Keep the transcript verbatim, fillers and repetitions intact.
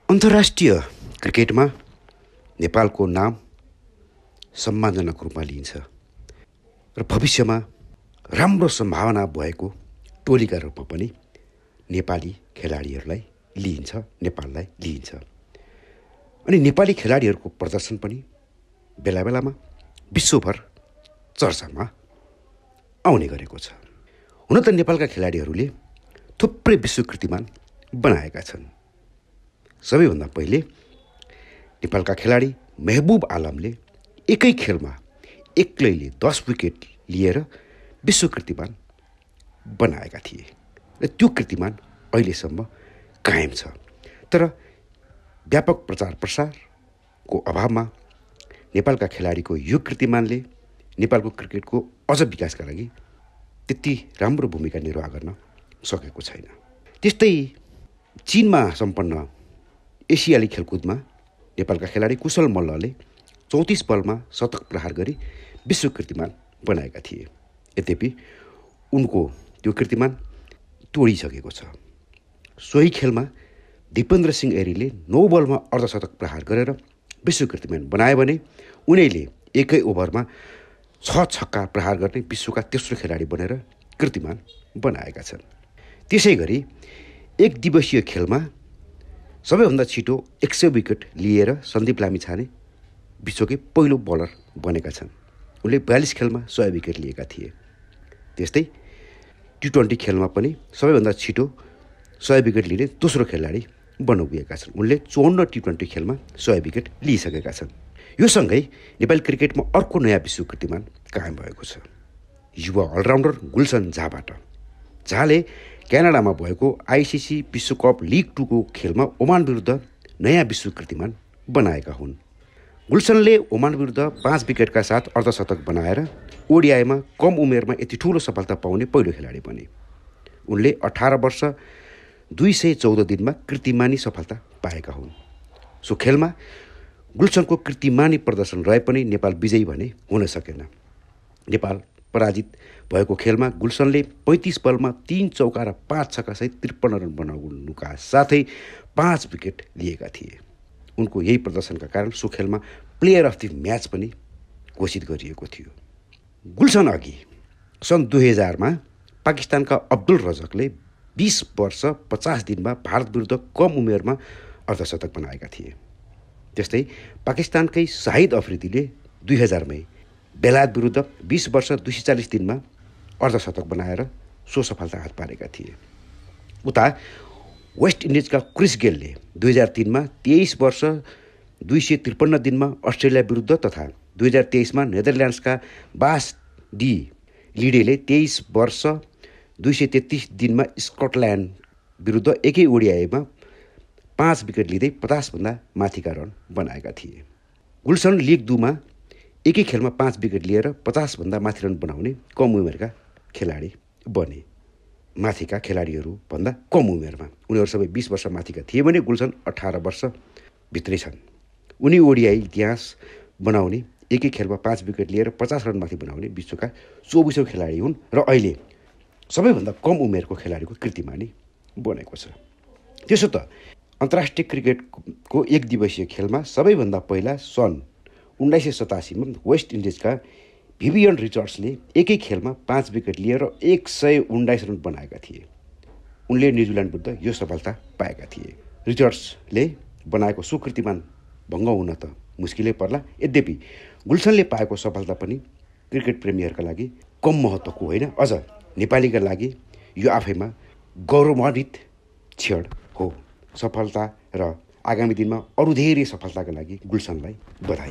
अन्तर्राष्ट्रिय क्रिकेटमा नेपालको नाम सम्मानजनक रूपमा लिइन्छ र भविष्यमा राम्रो सम्भावना भएको टोलीका रूपमा पनि नेपाली खेलाडीहरूलाई लिइन्छ नेपाललाई लिइन्छ। अनि नेपाली खेलाडीहरूको प्रदर्शन पनि बेला बेलामा विश्वभर चर्चामा आउने गरेको छ। हुन त नेपालका खेलाडीहरूले थुप्रै विश्व कीर्तिमान बनाएका छन्। सबैभन्दा पहिले नेपालका खेलाडी महबुब आलमले एकै खेलमा एक्लैले दस विकेट लिएर विश्व कीर्तिमान बनाएका थिए र त्यो कीर्तिमान अहिलेसम्म कायम छ। तर व्यापक प्रचार प्रसारको अभावमा नेपालका खेलाडीको यो कीर्तिमानले नेपालको क्रिकेटको अझ विकासका लागि त्यति राम्रो भूमिका निर्वाह गर्न सकेको छैन। त्यस्तै चीनमा सम्पन्न एसियाली खेलकुदमा नेपालका खेलाडी कुशल मल्लले चौतिस बलमा शतक प्रहार गरी विश्व कीर्तिमान बनाएका थिए। यद्यपि उनको त्यो कीर्तिमान तोडिसकेको छ। सोही खेलमा दिपेन्द्र सिंह एरीले नौ बलमा अर्धशतक प्रहार गरेर विश्व कीर्तिमान बनाए भने उनैले एकै ओभरमा छ छक्का प्रहार गर्ने विश्वका तेस्रो खेलाडी बनेर कीर्तिमान बनाएका छन्। त्यसै गरी एक दिवसीय खेलमा सबैभन्दा छिटो एक सय विकेट लिएर सन्दीप लामिछाने विश्वकै पहिलो बलर बनेका छन्। उनले बयालिस खेलमा सय विकेट लिएका थिए। त्यस्तै टी ट्वेन्टी खेलमा पनि सबैभन्दा छिटो सय विकेट लिने दोस्रो खेलाडी बन्न पुगेका छन्। उनले चौवन्न टी ट्वेन्टी खेलमा सय विकेट लिइसकेका छन्। यो सँगै नेपाली क्रिकेटमा अर्को नयाँ विश्व कीर्तिमान कायम भएको छ। युवा अलराउन्डर गुलसन झाबाट। झाले क्यानाडामा भएको आइसिसी विश्वकप लिग टूको खेलमा ओमान विरुद्ध नयाँ विश्व कीर्तिमान बनाएका हुन्। गुलसनले ओमान विरुद्ध पाँच विकेटका साथ अर्धशतक बनाएर ओडिआईमा कम उमेरमा यति ठुलो सफलता पाउने पहिलो खेलाडी बने। उनले अठार वर्ष दुई सय चौध दिनमा कीर्तिमानी सफलता पाएका हुन्। सो खेलमा गुलसनको कीर्तिमानी प्रदर्शन रहे पनि नेपाल विजयी भने हुन सकेन। नेपाल पराजित भएको खेलमा गुलसनले पैँतिस बलमा तीन चौका र पाँच छक्का सहित त्रिपन्न रन बनाउनुका साथै पाँच विकेट लिएका थिए। उनको यही प्रदर्शनका कारण सो खेलमा प्लेयर अफ द म्याच पनि घोषित गरिएको थियो। गुलसन अघि सन् दुई हजारमा पाकिस्तानका अब्दुल रजकले बीस वर्ष पचास दिनमा भारत विरुद्ध कम उमेरमा अर्धशतक बनाएका थिए। त्यस्तै पाकिस्तानकै शाहिद अफ्रिदीले दुई हजारमै बेलायत विरुद्ध बीस वर्ष दुई सय चालिस दिनमा अर्धशतक बनाएर सो सफलता हात पारेका थिए। उता वेस्ट इन्डिजका क्रिस गेलले दुई हजार तिनमा तेइस वर्ष दुई सय त्रिपन्न दिनमा अस्ट्रेलिया विरुद्ध तथा दुई हजार तेइसमा नेदरल्यान्ड्सका बास डी लिडेले तेइस वर्ष दुई सय तेत्तिस दिनमा स्कटल्यान्ड विरुद्ध एकै ओडिआईमा पाँच विकेट लिँदै पचासभन्दा माथिका रन बनाएका थिए। गुलसन लिग दुमा एकै खेलमा पाँच विकेट लिएर पचासभन्दा माथि रन बनाउने कम उमेरका खेलाडी बने। माथिका खेलाडीहरू भन्दा कम उमेरमा उनीहरू सबै बिस वर्ष माथिका थिए भने गुलसन अठार वर्ष भित्रै छन्। उनी ओडिआई इतिहास बनाउने एकै खेलमा पाँच विकेट लिएर पचास रन माथि बनाउने विश्वका चौबिसौँ खेलाडी हुन् र अहिले सबैभन्दा कम उमेरको खेलाडीको कीर्तिमानी बनेको छ। त्यसो त अन्तर्राष्ट्रिय क्रिकेटको एक दिवसीय खेलमा सबैभन्दा पहिला सन् उन्नाइस सय सतासीमा वेस्ट इन्डिजका भिभियन रिचर्ड्सले एकै खेलमा पाँच विकेट लिएर एक सय उन्नाइस रन बनाएका थिए। उनले न्युजिल्यान्ड विरुद्ध यो सफलता पाएका थिए। रिचर्ड्सले बनाएको सो कीर्तिमान भङ्ग हुन त मुस्किलै पर्ला। यद्यपि गुलसनले पाएको सफलता पनि क्रिकेट प्रेमीहरूका लागि कम महत्त्वको होइन, अझ नेपालीका लागि यो आफैमा गौरवान्वित क्षण हो। सफलता र आगामी दिनमा अरू धेरै सफलताका लागि गुलसनलाई बधाई।